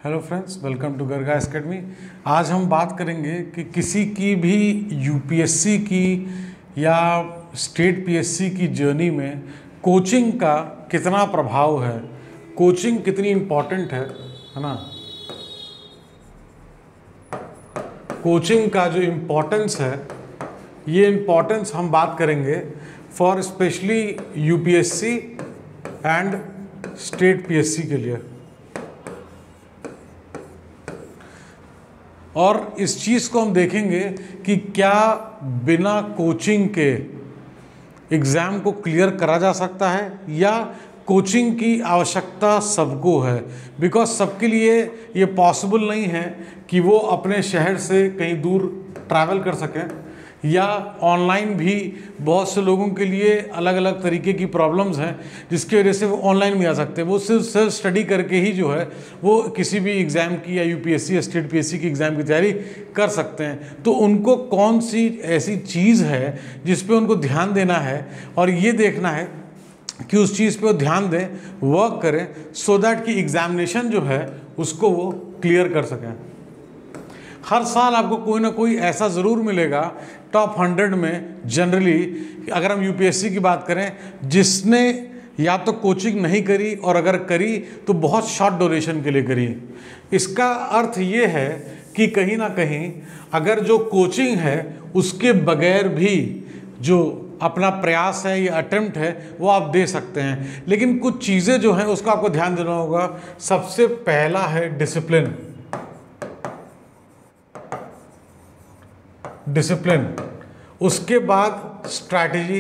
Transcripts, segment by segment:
Hello friends, welcome to Garga academy. आज हम बात करेंगे कि किसी की भी यूपीएससी की या स्टेट पीएससी की जर्नी में कोचिंग का कितना प्रभाव है, कोचिंग कितनी इम्पॉर्टेंट है ना। कोचिंग का जो इम्पोर्टेंस है, ये इम्पोर्टेंस हम बात करेंगे for specially UPSC and state PSC के लिए। और इस चीज़ को हम देखेंगे कि क्या बिना कोचिंग के एग्ज़ाम को क्लियर करा जा सकता है या कोचिंग की आवश्यकता सबको है। बिकॉज सबके लिए ये पॉसिबल नहीं है कि वो अपने शहर से कहीं दूर ट्रैवल कर सकें, या ऑनलाइन भी बहुत से लोगों के लिए अलग अलग तरीके की प्रॉब्लम्स हैं जिसकी वजह से वो ऑनलाइन भी आ सकते हैं। वो सिर्फ सेल्फ स्टडी करके ही जो है वो किसी भी एग्ज़ाम की या यूपीएससी या स्टेट पीएससी की एग्ज़ाम की तैयारी कर सकते हैं। तो उनको कौन सी ऐसी चीज़ है जिस पे उनको ध्यान देना है और ये देखना है कि उस चीज़ पे वो ध्यान दें, वर्क करें, सो दैट कि एग्ज़ामिनेशन जो है उसको वो क्लियर कर सकें। हर साल आपको कोई ना कोई ऐसा ज़रूर मिलेगा टॉप 100 में जनरली, अगर हम यूपीएससी की बात करें, जिसने या तो कोचिंग नहीं करी और अगर करी तो बहुत शॉर्ट ड्यूरेशन के लिए करी। इसका अर्थ ये है कि कहीं ना कहीं अगर जो कोचिंग है उसके बगैर भी जो अपना प्रयास है या अटेम्प्ट है वो आप दे सकते हैं। लेकिन कुछ चीज़ें जो हैं उसका आपको ध्यान देना होगा। सबसे पहला है डिसिप्लिन। उसके बाद स्ट्रैटेजी।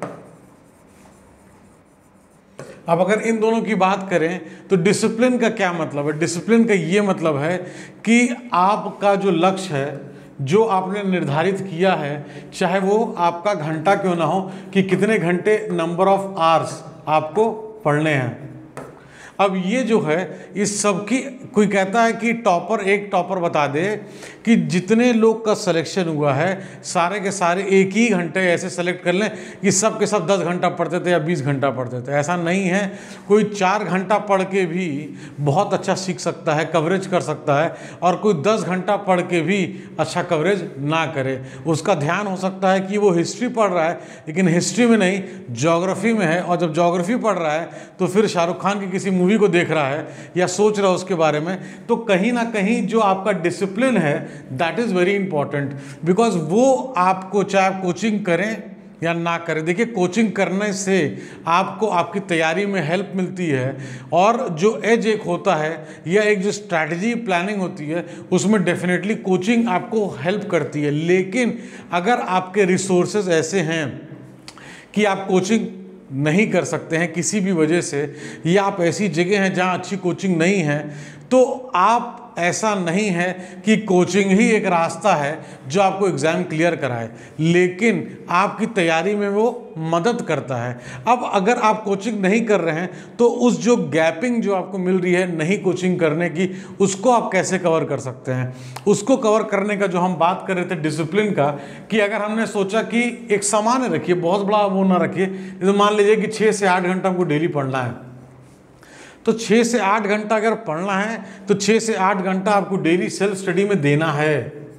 अब अगर इन दोनों की बात करें तो डिसिप्लिन का क्या मतलब है? डिसिप्लिन का ये मतलब है कि आपका जो लक्ष्य है, जो आपने निर्धारित किया है, चाहे वो आपका घंटा क्यों ना हो, कि कितने घंटे, नंबर ऑफ आवर्स आपको पढ़ने हैं। अब ये जो है इस सब की, कोई कहता है कि एक टॉपर बता दे कि जितने लोग का सिलेक्शन हुआ है सारे के सारे एक ही घंटे ऐसे सेलेक्ट कर लें कि सब के सब 10 घंटा पढ़ते थे या 20 घंटा पढ़ते थे। ऐसा नहीं है। कोई 4 घंटा पढ़ के भी बहुत अच्छा सीख सकता है, कवरेज कर सकता है, और कोई 10 घंटा पढ़ के भी अच्छा कवरेज ना करे। उसका ध्यान हो सकता है कि वो हिस्ट्री पढ़ रहा है लेकिन हिस्ट्री में नहीं, ज्योग्राफी में है, और जब ज्योग्राफी पढ़ रहा है तो फिर शाहरुख खान की किसी मूवी को देख रहा है या सोच रहा है उसके बारे में। तो कहीं ना कहीं जो आपका डिसिप्लिन है that is very important, because वो आपको, चाहे आप कोचिंग करें या ना करें, देखिए कोचिंग करने से आपको आपकी तैयारी में हेल्प मिलती है, और जो एज एक होता है या एक जो स्ट्रैटेजी प्लानिंग होती है उसमें डेफिनेटली कोचिंग आपको हेल्प करती है। लेकिन अगर आपके रिसोर्सेज ऐसे हैं कि आप कोचिंग नहीं कर सकते हैं किसी भी वजह से, या आप ऐसी जगह हैं जहां अच्छी कोचिंग नहीं है, तो आप, ऐसा नहीं है कि कोचिंग ही एक रास्ता है जो आपको एग्ज़ाम क्लियर कराए, लेकिन आपकी तैयारी में वो मदद करता है। अब अगर आप कोचिंग नहीं कर रहे हैं तो उस जो गैपिंग जो आपको मिल रही है नहीं कोचिंग करने की, उसको आप कैसे कवर कर सकते हैं? उसको कवर करने का जो हम बात कर रहे थे डिसिप्लिन का, कि अगर हमने सोचा कि एक सामान्य रखिए, बहुत बड़ा वो ना रखिए, तो मान लीजिए कि 6 से 8 घंटा हमको डेली पढ़ना है, तो 6 से 8 घंटा अगर पढ़ना है तो 6 से 8 घंटा आपको डेली सेल्फ स्टडी में देना है।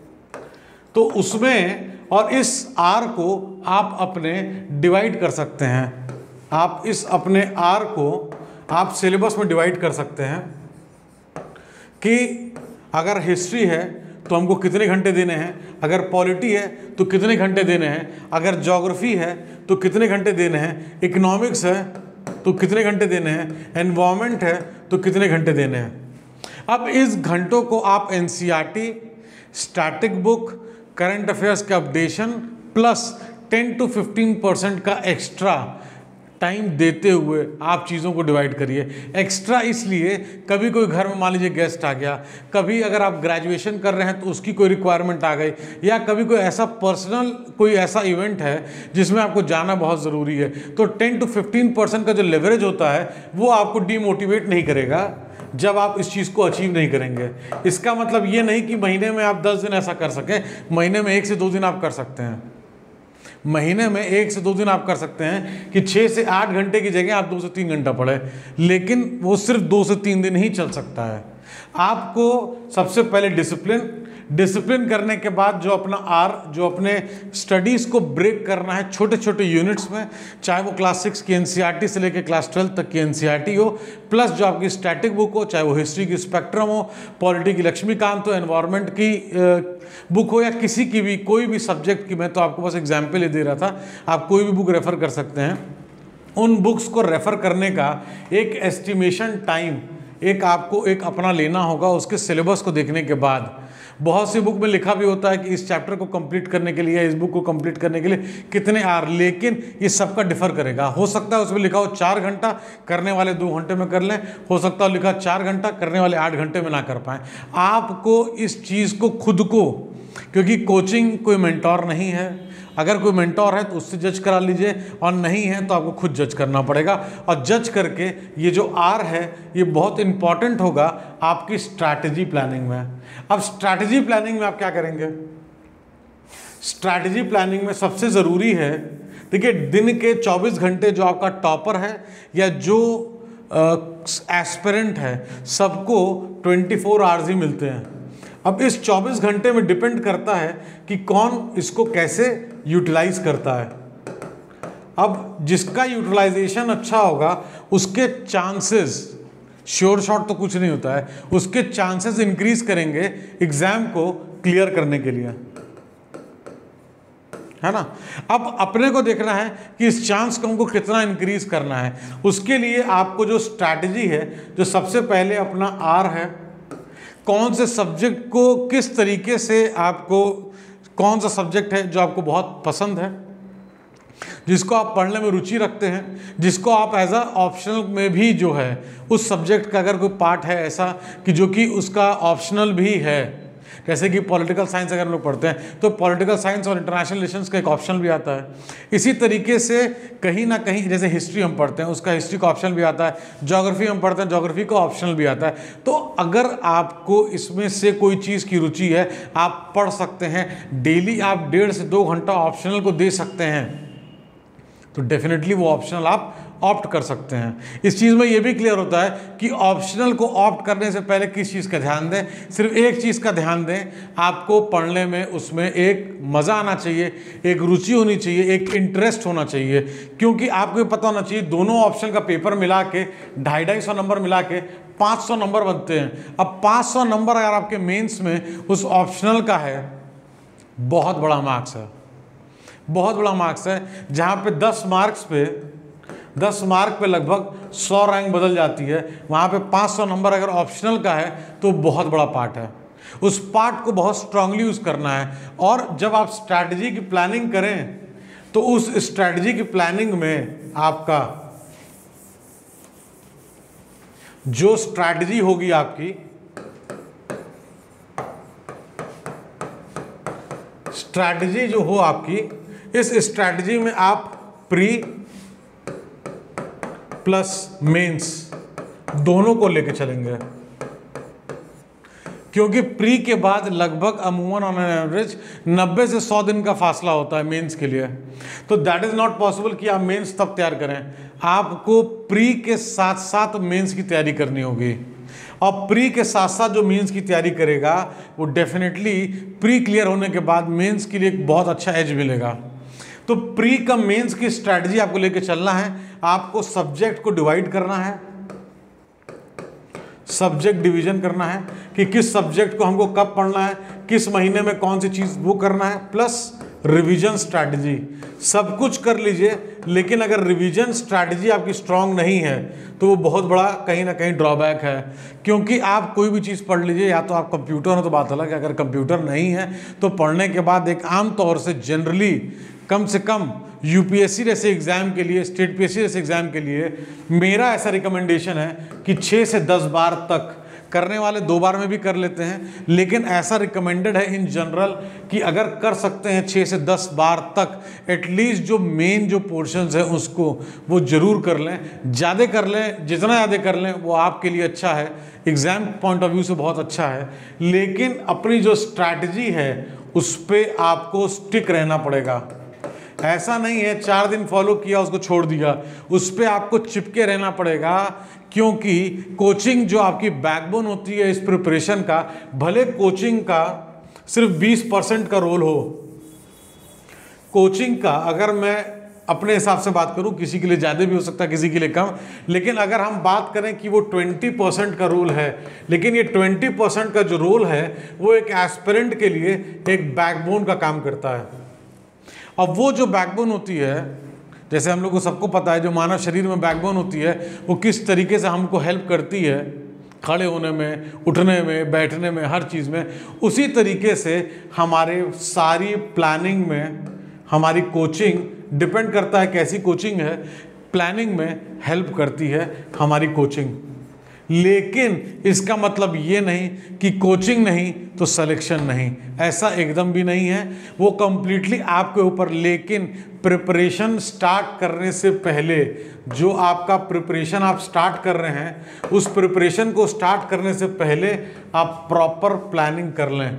तो उसमें, और इस आर को आप अपने डिवाइड कर सकते हैं, आप इस अपने आर को आप सिलेबस में डिवाइड कर सकते हैं कि अगर हिस्ट्री है तो हमको कितने घंटे देने हैं, अगर पॉलिटी है तो कितने घंटे देने हैं, अगर ज्योग्राफी है तो कितने घंटे देने हैं, इकोनॉमिक्स है तो कितने घंटे देने हैं, एनवायरनमेंट है तो कितने घंटे देने हैं। अब इस घंटों को आप NCERT, static book, current affairs के अपडेशन प्लस 10 to 15% का एक्स्ट्रा टाइम देते हुए आप चीज़ों को डिवाइड करिए। एक्स्ट्रा इसलिए, कभी कोई घर में मान लीजिए गेस्ट आ गया, कभी अगर आप ग्रेजुएशन कर रहे हैं तो उसकी कोई रिक्वायरमेंट आ गई, या कभी कोई ऐसा पर्सनल कोई ऐसा इवेंट है जिसमें आपको जाना बहुत ज़रूरी है, तो 10 to 15% का जो लेवरेज होता है वो आपको डीमोटिवेट नहीं करेगा जब आप इस चीज़ को अचीव नहीं करेंगे। इसका मतलब ये नहीं कि महीने में आप 10 दिन ऐसा कर सकें, महीने में 1 से 2 दिन आप कर सकते हैं। महीने में 1 से 2 दिन आप कर सकते हैं कि 6 से 8 घंटे की जगह आप 2 से 3 घंटा पढ़े, लेकिन वो सिर्फ 2 से 3 दिन ही चल सकता है। आपको सबसे पहले डिसिप्लिन करने के बाद जो अपने स्टडीज़ को ब्रेक करना है छोटे छोटे यूनिट्स में, चाहे वो क्लास 6 की एनसीईआरटी से लेकर क्लास 12 तक की एनसीईआरटी हो, प्लस जो आपकी स्टैटिक बुक हो, चाहे वो हिस्ट्री की स्पेक्ट्रम हो, पॉलिटी की लक्ष्मीकांत हो, एनवायरनमेंट की बुक हो, या किसी की भी कोई भी सब्जेक्ट की। मैं तो आपको बस एग्जाम्पल ही दे रहा था, आप कोई भी बुक रेफ़र कर सकते हैं। उन बुक्स को रेफ़र करने का एक एस्टिमेशन टाइम आपको अपना लेना होगा। उसके सिलेबस को देखने के बाद बहुत सी बुक में लिखा भी होता है कि इस चैप्टर को कंप्लीट करने के लिए, इस बुक को कंप्लीट करने के लिए कितने आवर, लेकिन ये सबका डिफर करेगा। हो सकता है उसमें लिखा हो 4 घंटा, करने वाले 2 घंटे में कर लें, हो सकता है लिखा 4 घंटा, करने वाले 8 घंटे में ना कर पाएँ। आपको इस चीज़ को खुद को, क्योंकि कोचिंग कोई मेंटोर नहीं है, अगर कोई मेंटोर है तो उससे जज करा लीजिए, और नहीं है तो आपको खुद जज करना पड़ेगा। और जज करके ये जो आर है ये बहुत इंपॉर्टेंट होगा आपकी स्ट्रैटेजी प्लानिंग में। अब स्ट्रैटेजी प्लानिंग में आप क्या करेंगे? स्ट्रैटेजी प्लानिंग में सबसे ज़रूरी है, देखिए, दिन के 24 घंटे जो आपका टॉपर है या जो एस्पिरेंट है, सबको 24 आवर्स ही मिलते हैं। अब इस 24 घंटे में डिपेंड करता है कि कौन इसको कैसे यूटिलाइज करता है। अब जिसका यूटिलाइजेशन अच्छा होगा उसके चांसेस, श्योर शॉट तो कुछ नहीं होता है, उसके चांसेस इंक्रीज करेंगे एग्जाम को क्लियर करने के लिए, है ना। अब अपने को देखना है कि इस चांस को हमको कितना इंक्रीज करना है। उसके लिए आपको जो स्ट्रैटेजी है, जो सबसे पहले अपना आर है, कौन से सब्जेक्ट को किस तरीके से आपको, कौन सा सब्जेक्ट है जो आपको बहुत पसंद है, जिसको आप पढ़ने में रुचि रखते हैं, जिसको आप एज अ ऑप्शनल में भी जो है उस सब्जेक्ट का अगर कोई पार्ट है ऐसा कि जो कि उसका ऑप्शनल भी है, जैसे कि पॉलिटिकल साइंस अगर हम लोग पढ़ते हैं तो पॉलिटिकल साइंस और इंटरनेशनल रिलेशंस का एक ऑप्शनल भी आता है। इसी तरीके से कहीं ना कहीं जैसे हिस्ट्री हम पढ़ते हैं उसका हिस्ट्री का ऑप्शनल भी आता है, ज्योग्राफी हम पढ़ते हैं ज्योग्राफी का ऑप्शनल भी आता है। तो अगर आपको इसमें से कोई चीज़ की रुचि है, आप पढ़ सकते हैं, डेली आप 1.5 से 2 घंटा ऑप्शनल को दे सकते हैं, तो डेफिनेटली वो ऑप्शनल आप ऑप्ट कर सकते हैं। इस चीज़ में ये भी क्लियर होता है कि ऑप्शनल को ऑप्ट करने से पहले किस चीज़ का ध्यान दें। सिर्फ एक चीज़ का ध्यान दें, आपको पढ़ने में उसमें एक मज़ा आना चाहिए, एक रुचि होनी चाहिए, एक इंटरेस्ट होना चाहिए, क्योंकि आपको पता होना चाहिए दोनों ऑप्शन का पेपर मिला के 250-250 नंबर मिला के 500 नंबर बनते हैं। अब 500 नंबर अगर आपके मेंस में उस ऑप्शनल का है, बहुत बड़ा मार्क्स है, बहुत बड़ा मार्क्स है। जहाँ पे 10 मार्क पे लगभग 100 रैंक बदल जाती है, वहाँ पे 500 नंबर अगर ऑप्शनल का है तो बहुत बड़ा पार्ट है। उस पार्ट को बहुत स्ट्रांगली यूज़ करना है। और जब आप स्ट्रैटेजी की प्लानिंग करें तो उस स्ट्रैटेजी की प्लानिंग में आपका जो स्ट्रैटेजी होगी, आपकी स्ट्रैटेजी जो हो आपकी, इस स्ट्रैटेजी में आप प्री प्लस मेंस दोनों को लेके चलेंगे, क्योंकि प्री के बाद लगभग अमूमन ऑन एन एवरेज 90 से 100 दिन का फासला होता है मेंस के लिए। तो दैट इज़ नॉट पॉसिबल कि आप मेंस तब तैयार करें, आपको प्री के साथ साथ मेंस की तैयारी करनी होगी। और प्री के साथ साथ जो मेंस की तैयारी करेगा वो डेफिनेटली प्री क्लियर होने के बाद मेंस के लिए एक बहुत अच्छा एज मिलेगा। तो प्री का मेंस की स्ट्रैटेजी आपको लेके चलना है। आपको सब्जेक्ट को डिवाइड करना है, सब्जेक्ट डिवीजन करना है कि किस सब्जेक्ट को हमको कब पढ़ना है, किस महीने में कौन सी चीज़ वो करना है, प्लस रिवीजन स्ट्रैटेजी। सब कुछ कर लीजिए, लेकिन अगर रिवीजन स्ट्रैटेजी आपकी स्ट्रांग नहीं है तो वो बहुत बड़ा कहीं ना कहीं ड्रॉबैक है। क्योंकि आप कोई भी चीज़ पढ़ लीजिए, या तो आप कंप्यूटर हो तो बात अलग है, अगर कंप्यूटर नहीं है तो पढ़ने के बाद एक आम तौर से जनरली कम से कम यूपीएससी जैसे एग्ज़ाम के लिए, स्टेट पीएससी जैसे एग्ज़ाम के लिए मेरा ऐसा रिकमेंडेशन है कि 6 से 10 बार तक, करने वाले 2 बार में भी कर लेते हैं, लेकिन ऐसा रिकमेंडेड है इन जनरल कि अगर कर सकते हैं 6 से 10 बार तक, एटलीस्ट जो मेन जो पोर्शंस है उसको वो ज़रूर कर लें। ज़्यादा कर लें, जितना ज़्यादा कर लें वो आपके लिए अच्छा है, एग्ज़ाम पॉइंट ऑफ व्यू से बहुत अच्छा है। लेकिन अपनी जो स्ट्रैटेजी है उस पर आपको स्टिक रहना पड़ेगा। ऐसा नहीं है 4 दिन फॉलो किया उसको छोड़ दिया, उस पर आपको चिपके रहना पड़ेगा, क्योंकि कोचिंग जो आपकी बैकबोन होती है इस प्रिपरेशन का, भले कोचिंग का सिर्फ 20% का रोल हो, कोचिंग का अगर मैं अपने हिसाब से बात करूं, किसी के लिए ज़्यादा भी हो सकता है, किसी के लिए कम, लेकिन अगर हम बात करें कि वो 20% का रोल है, लेकिन ये 20% का जो रोल है वो एक एस्पिरेंट के लिए एक बैकबोन का काम करता है। अब वो जो बैकबोन होती है, जैसे हम लोग को सबको पता है जो मानव शरीर में बैकबोन होती है वो किस तरीके से हमको हेल्प करती है खड़े होने में, उठने में, बैठने में, हर चीज़ में, उसी तरीके से हमारे सारी प्लानिंग में हमारी कोचिंग डिपेंड करता है कैसी कोचिंग है, प्लानिंग में हेल्प करती है हमारी कोचिंग। लेकिन इसका मतलब ये नहीं कि कोचिंग नहीं तो सिलेक्शन नहीं, ऐसा एकदम भी नहीं है, वो कम्प्लीटली आपके ऊपर। लेकिन प्रिपरेशन स्टार्ट करने से पहले, जो आपका प्रिपरेशन आप स्टार्ट कर रहे हैं, उस प्रिपरेशन को स्टार्ट करने से पहले आप प्रॉपर प्लानिंग कर लें।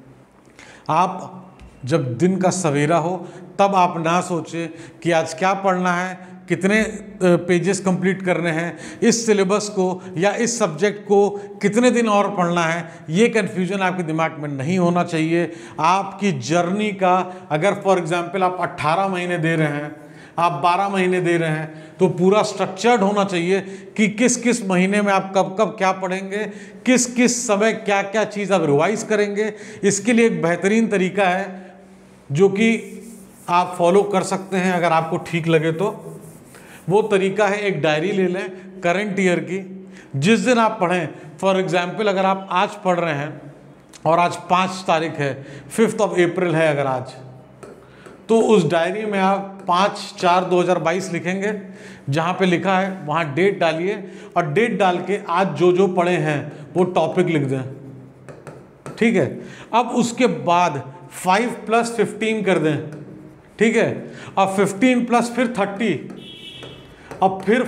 आप जब दिन का सवेरा हो तब आप ना सोचें कि आज क्या पढ़ना है, कितने पेजेस कंप्लीट करने हैं, इस सिलेबस को या इस सब्जेक्ट को कितने दिन और पढ़ना है, ये कन्फ्यूजन आपके दिमाग में नहीं होना चाहिए। आपकी जर्नी का अगर फॉर एग्जांपल आप 18 महीने दे रहे हैं, आप 12 महीने दे रहे हैं, तो पूरा स्ट्रक्चर्ड होना चाहिए कि किस किस महीने में आप कब कब क्या पढ़ेंगे, किस किस समय क्या क्या चीज़ आप रिवाइज करेंगे। इसके लिए एक बेहतरीन तरीका है जो कि आप फॉलो कर सकते हैं अगर आपको ठीक लगे तो। वो तरीका है, एक डायरी ले लें करंट ईयर की, जिस दिन आप पढ़ें, फॉर एग्जांपल अगर आप आज पढ़ रहे हैं और आज 5 तारीख है, 5 अप्रैल है अगर आज, तो उस डायरी में आप 5/4/2022 लिखेंगे, जहाँ पे लिखा है वहाँ डेट डालिए और डेट डाल के आज जो जो पढ़े हैं वो टॉपिक लिख दें, ठीक है। अब उसके बाद 5 + 15 कर दें, ठीक है। अब 15 + फिर 30, अब फिर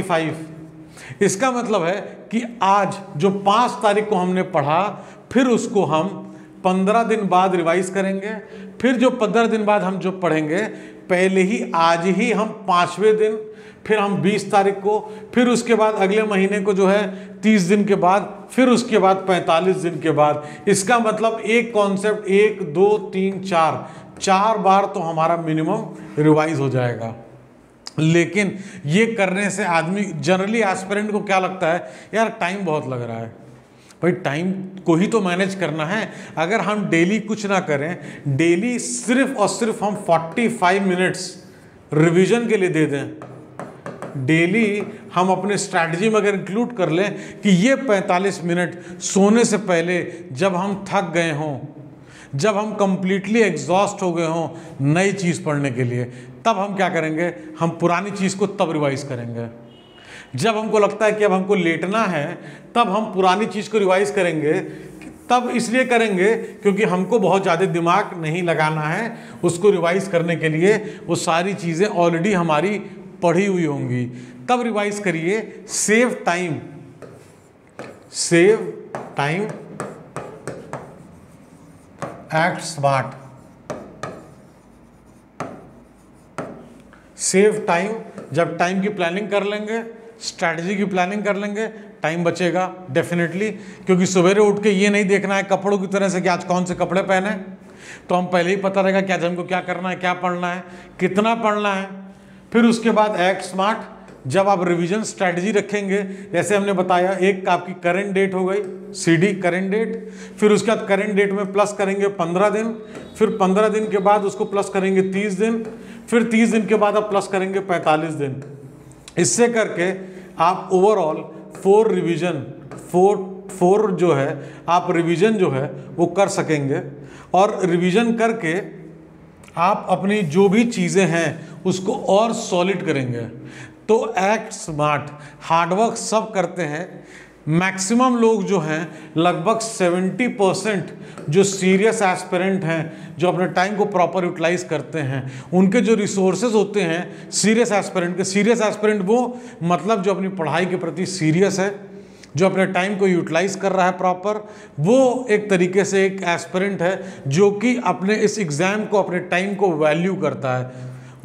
45। इसका मतलब है कि आज जो 5 तारीख को हमने पढ़ा, फिर उसको हम 15 दिन बाद रिवाइज करेंगे, फिर जो 15 दिन बाद हम जो पढ़ेंगे, पहले ही आज ही हम 5वें दिन, फिर हम 20 तारीख को, फिर उसके बाद अगले महीने को जो है 30 दिन के बाद, फिर उसके बाद 45 दिन के बाद। इसका मतलब एक कॉन्सेप्ट 1 2 3 4 बार तो हमारा मिनिमम रिवाइज हो जाएगा। लेकिन ये करने से आदमी, जनरली एस्पिरेंट को क्या लगता है, यार टाइम बहुत लग रहा है। भाई टाइम को ही तो मैनेज करना है। अगर हम डेली कुछ ना करें, डेली सिर्फ और सिर्फ हम 45 मिनट्स रिवीजन के लिए दे दें, डेली हम अपने स्ट्रैटेजी में अगर इंक्लूड कर लें कि ये 45 मिनट सोने से पहले, जब हम थक गए हों, जब हम कंप्लीटली एग्जॉस्ट हो गए हों नई चीज़ पढ़ने के लिए, तब हम क्या करेंगे, हम पुरानी चीज़ को तब रिवाइज करेंगे। जब हमको लगता है कि अब हमको लेटना है, तब हम पुरानी चीज़ को रिवाइज करेंगे। तब इसलिए करेंगे क्योंकि हमको बहुत ज़्यादा दिमाग नहीं लगाना है उसको रिवाइज करने के लिए, वो सारी चीज़ें ऑलरेडी हमारी पढ़ी हुई होंगी। तब रिवाइज करिए। Save time, act smart. Save time, जब टाइम की प्लानिंग कर लेंगे, स्ट्रैटेजी की प्लानिंग कर लेंगे, टाइम बचेगा डेफिनेटली। क्योंकि सवेरे उठ के ये नहीं देखना है कपड़ों की तरह से कि आज कौन से कपड़े पहने, तो हम पहले ही पता रहेगा कि आज हमको क्या करना है, क्या पढ़ना है, कितना पढ़ना है। फिर उसके बाद एक्ट स्मार्ट, जब आप रिवीजन स्ट्रैटेजी रखेंगे, जैसे हमने बताया, एक आपकी करंट डेट हो गई, CD करंट डेट, फिर उसके बाद करंट डेट में प्लस करेंगे 15 दिन, फिर 15 दिन के बाद उसको प्लस करेंगे 30 दिन, फिर 30 दिन के बाद आप प्लस करेंगे 45 दिन। इससे करके आप ओवरऑल 4 रिवीजन, 4 जो है आप रिवीजन जो है वो कर सकेंगे। और रिवीजन करके आप अपनी जो भी चीज़ें हैं उसको और सॉलिड करेंगे। तो एक्ट स्मार्ट, हार्डवर्क सब करते हैं। मैक्सिमम लोग जो हैं, लगभग 70% जो सीरियस एस्पिरेंट हैं, जो अपने टाइम को प्रॉपर यूटिलाइज करते हैं, उनके जो रिसोर्सेज होते हैं सीरियस एस्पिरेंट के, सीरियस एस्पिरेंट वो मतलब जो अपनी पढ़ाई के प्रति सीरियस है, जो अपने टाइम को यूटिलाइज कर रहा है प्रॉपर, वो एक तरीके से एक एस्पिरेंट है जो कि अपने इस एग्ज़ाम को, अपने टाइम को वैल्यू करता है।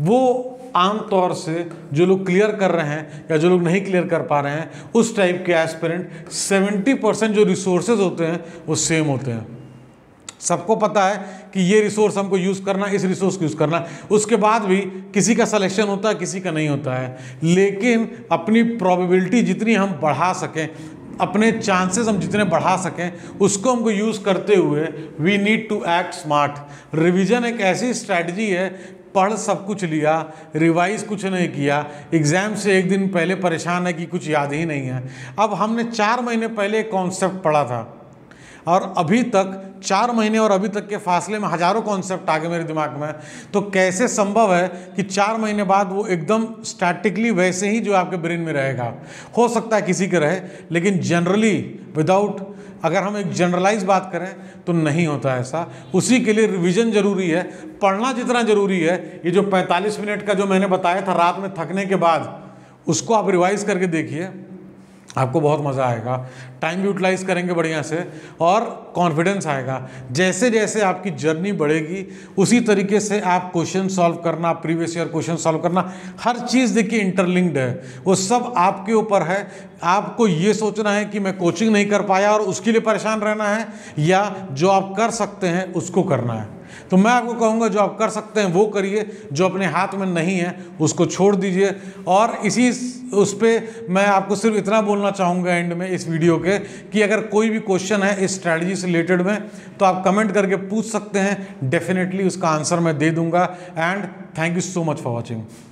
वो आम तौर से जो लोग क्लियर कर रहे हैं या जो लोग नहीं क्लियर कर पा रहे हैं, उस टाइप के एस्पिरेंट 70% जो रिसोर्सेज होते हैं वो सेम होते हैं। सबको पता है कि ये रिसोर्स हमको यूज़ करना, इस रिसोर्स को यूज़ करना, उसके बाद भी किसी का सिलेक्शन होता है, किसी का नहीं होता है। लेकिन अपनी प्रोबेबिलिटी जितनी हम बढ़ा सकें, अपने चांसेस हम जितने बढ़ा सकें, उसको हमको यूज़ करते हुए we need to act smart. Revision एक ऐसी स्ट्रैटेजी है, पढ़ सब कुछ लिया, रिवाइज कुछ नहीं किया, एग्ज़ाम से एक दिन पहले परेशान है कि कुछ याद ही नहीं है। अब हमने 4 महीने पहले एक कॉन्सेप्ट पढ़ा था और अभी तक 4 महीने और अभी तक के फासले में हज़ारों कॉन्सेप्ट आ गए मेरे दिमाग में। तो कैसे संभव है कि 4 महीने बाद वो एकदम स्टैटिकली वैसे ही जो आपके ब्रेन में रहेगा? हो सकता है किसी के रहे, लेकिन जनरली विदाउट, अगर हम एक जनरलाइज बात करें तो नहीं होता ऐसा। उसी के लिए रिवीजन जरूरी है, पढ़ना जितना ज़रूरी है। ये जो 45 मिनट का जो मैंने बताया था रात में थकने के बाद, उसको आप रिवाइज़ करके देखिए, आपको बहुत मज़ा आएगा। टाइम भी यूटिलाइज करेंगे बढ़िया से और कॉन्फिडेंस आएगा। जैसे जैसे आपकी जर्नी बढ़ेगी उसी तरीके से आप क्वेश्चन सॉल्व करना, प्रीवियस ईयर क्वेश्चन सॉल्व करना, हर चीज़ देखिए इंटरलिंक्ड है। वो सब आपके ऊपर है। आपको ये सोचना है कि मैं कोचिंग नहीं कर पाया और उसके लिए परेशान रहना है, या जो आप कर सकते हैं उसको करना है। तो मैं आपको कहूँगा जो आप कर सकते हैं वो करिए, जो अपने हाथ में नहीं है उसको छोड़ दीजिए। और इसी उस पर मैं आपको सिर्फ इतना बोलना चाहूँगा एंड में इस वीडियो के, कि अगर कोई भी क्वेश्चन है इस स्ट्रैटेजी से रिलेटेड में तो आप कमेंट करके पूछ सकते हैं, डेफिनेटली उसका आंसर मैं दे दूँगा। And thank you so much for watching.